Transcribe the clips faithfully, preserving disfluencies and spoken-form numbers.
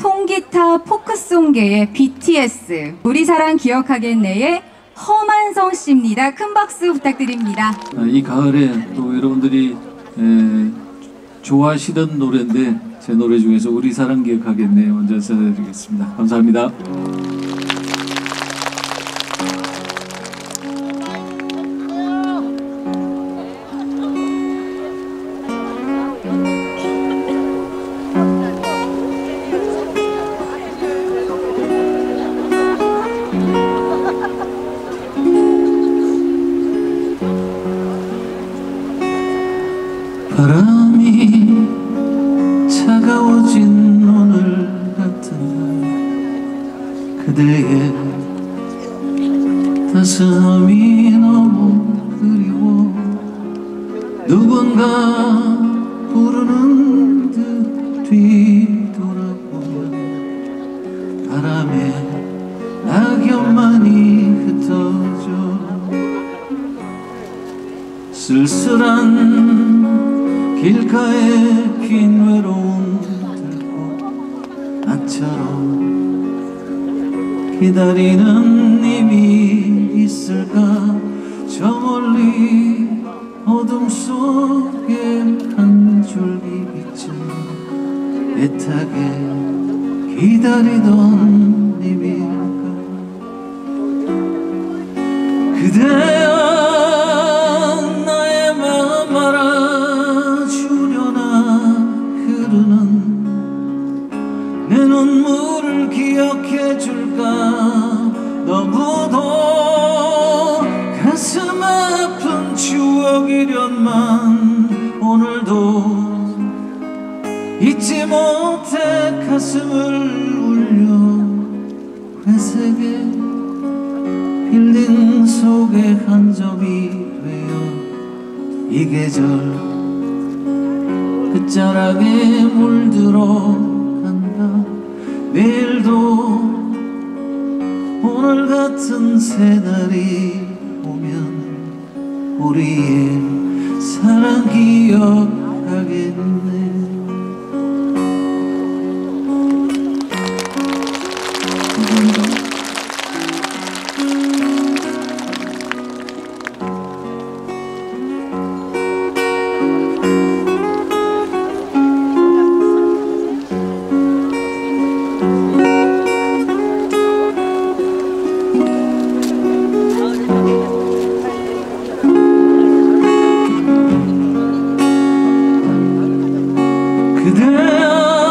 통기타 포크송계의 비티에스 우리 사랑 기억하겠네의 허만성 씨입니다. 큰 박수 부탁드립니다. 이 가을에 또 여러분들이 에, 좋아하시던 노래인데 제 노래 중에서 우리 사랑 기억하겠네 먼저 전해드리겠습니다. 감사합니다. 바람이 차가워진 오늘 같은 날 그대의 따스함이 너무 그리워 누군가 부르는 듯 뒤돌아보면 바람에 낙엽만이 흩어져 쓸쓸한 길가에 핀 외로운 들꽃 나처럼 기다리는 님이 있을까 저 멀리 어둠 속에 한 줄기 빛은 애타게 기다리던 님일까 그대여 내 눈물을 기억해 줄까 너무도 가슴 아픈 추억이련만 오늘도 잊지 못해 가슴을 울려 회색의 빌딩 속에 한 점이 되어 이 계절 끝자락에 물들어 내일도 오늘 같은 새날이 오면 우리의 사랑 기억하겠네. 그대야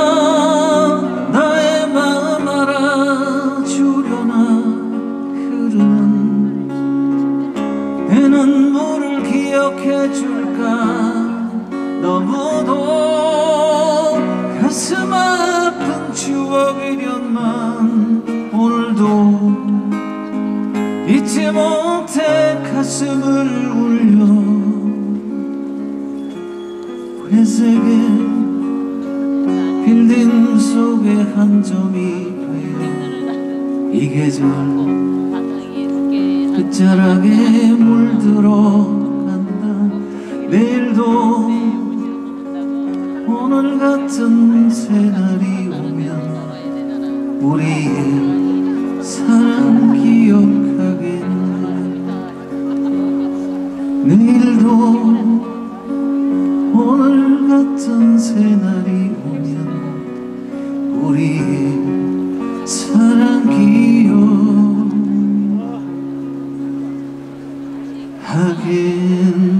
나의 마음 알아주려나 흐르는 내 눈물을 기억해 줄까 너무도 가슴 아픈 추억이련만 오늘도 잊지 못해 가슴을 울려 회색의 빌딩 속에 한 점이 되어 이 계절 끝자락에 물들어 간다 내일도 오늘 같은 새날이 오면 우리의 사랑 기억하겠네 내일도 오늘 같은 새날이 우리의 사랑 기억하겠네.